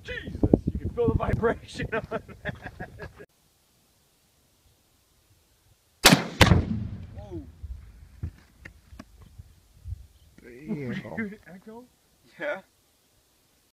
Jesus, you can feel the vibration on that. Whoa. Damn. Echo? Yeah.